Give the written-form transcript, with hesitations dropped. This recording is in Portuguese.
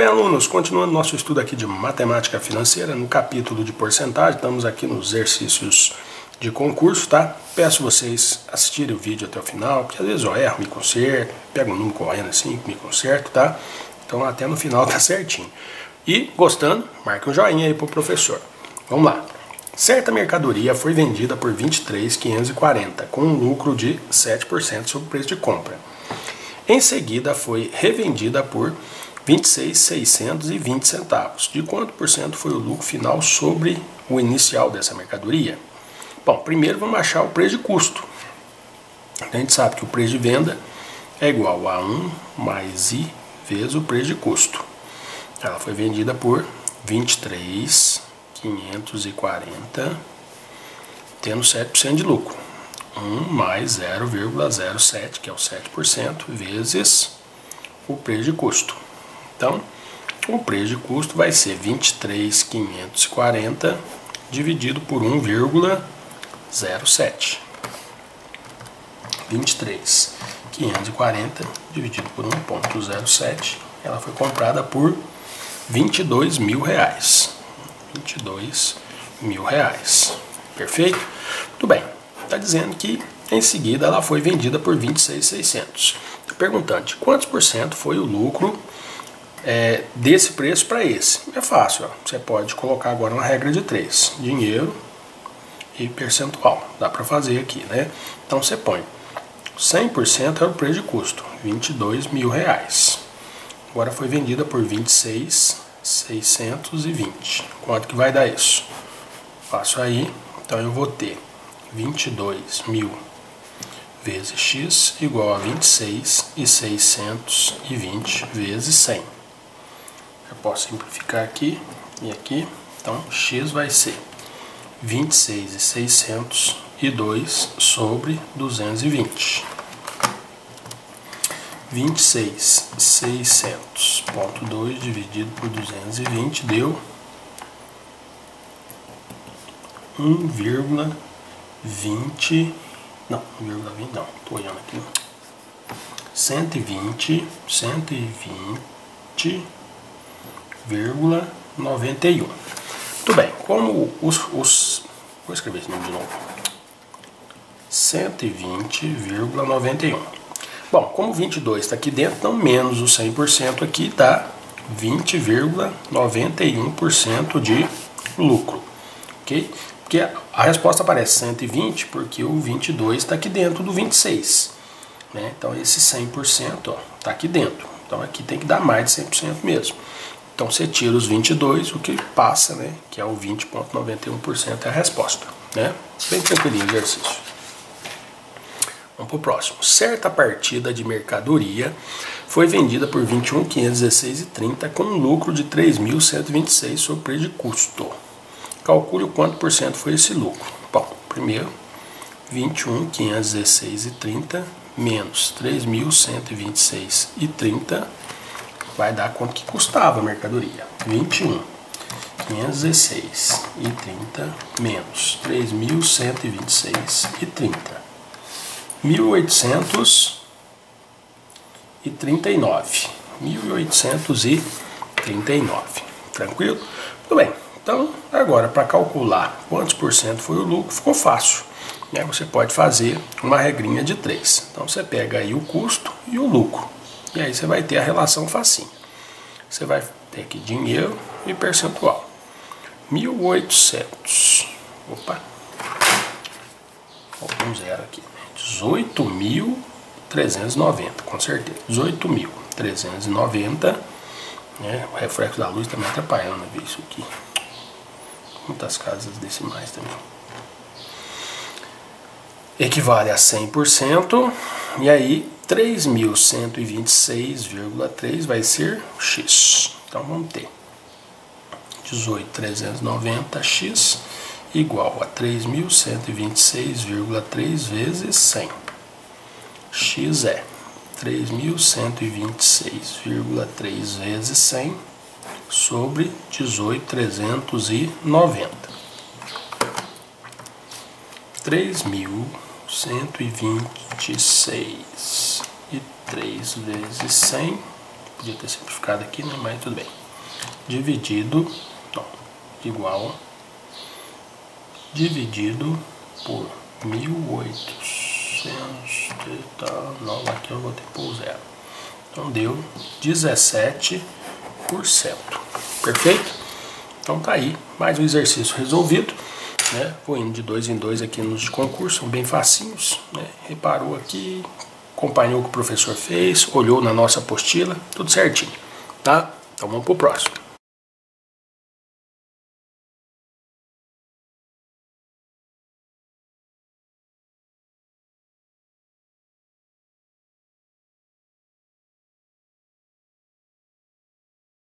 Bem, alunos, continuando nosso estudo aqui de matemática financeira, no capítulo de porcentagem, estamos aqui nos exercícios de concurso, tá? Peço vocês assistirem o vídeo até o final, porque às vezes eu erro, me conserto, pego um número correndo assim, me conserto, tá? Então até no final tá certinho. E, gostando, marque um joinha aí pro professor. Vamos lá. Certa mercadoria foi vendida por R$ 23.540, com um lucro de 7% sobre o preço de compra. Em seguida, foi revendida por R$ 26.620. De quanto por cento foi o lucro final sobre o inicial dessa mercadoria? Bom, primeiro vamos achar o preço de custo. A gente sabe que o preço de venda é igual a 1 mais I vezes o preço de custo. Ela foi vendida por R$ 23.540, tendo 7% de lucro. 1 mais 0,07, que é o 7%, vezes o preço de custo. Então, o preço de custo vai ser 23.540 dividido por 1,07. 23.540 dividido por 1,07. Ela foi comprada por R$22.000. R$22.000. Perfeito? Muito bem. Está dizendo que em seguida ela foi vendida por 26.600. Estou perguntando de quantos por cento foi o lucro desse preço para esse. É fácil, ó. Você pode colocar agora uma regra de 3. Dinheiro e percentual. Dá para fazer aqui, né? Então você põe 100% é o preço de custo, R$22.000. Agora foi vendida por 26.620. Quanto que vai dar isso? Faço aí, então eu vou ter 22.000 vezes x igual a 26.620 vezes 100. Eu posso simplificar aqui e aqui. Então x vai ser 26.602 sobre 220. 26.600.2 dividido por 220 deu 1,20. Não, 1,20 não, estou olhando aqui. 120,91. Muito bem, como vou escrever esse número de novo. 120,91. Bom, como 22 está aqui dentro, então menos o 100% aqui dá 20,91% de lucro. Ok? Porque a resposta aparece 120 porque o 22 está aqui dentro do 26. Né? Então esse 100% está aqui dentro. Então aqui tem que dar mais de 100% mesmo. Então você tira os 22, o que passa, né? Que é o 20,91% é a resposta. Né? Bem tranquilinho o exercício. Vamos para o próximo. Certa partida de mercadoria foi vendida por R$ 21.516,30 com um lucro de R$ 3.126 sobre o preço de custo. Calcule o quanto por cento foi esse lucro. Bom, primeiro, 21.516,30 menos 3.126,30 vai dar quanto que custava a mercadoria. 21.516,30 menos 3.126,30. 1.839. 1.839. Tranquilo? Muito bem. Então, agora, para calcular quantos por cento foi o lucro, ficou fácil. Né? Você pode fazer uma regrinha de 3. Então, você pega aí o custo e o lucro. E aí você vai ter a relação facinho. Você vai ter aqui dinheiro e percentual. 1.800. Opa. Faltou um zero aqui. 18.390, com certeza. 18.390. Né? O reflexo da luz também atrapalhando ver isso aqui. Muitas casas decimais também. Equivale a 100%. E aí 3.126,3 vai ser x. Então vamos ter 18.390x igual a 3.126,3 vezes 100. X é 3.126,3 vezes 100 sobre 18.390. 3.126,3 vezes 100 Podia ter simplificado aqui, né? Mas tudo bem. Dividido, ó, igual, dividido por 1800 e tal, não, aqui eu vou ter que pôr o zero. Então deu 17%. Perfeito? Então tá aí, mais um exercício resolvido, né? Vou indo de 2 em 2 aqui nos de concurso, são bem facinhos, né? Reparou aqui, acompanhou o que o professor fez, olhou na nossa apostila, tudo certinho, tá? Então vamos pro próximo.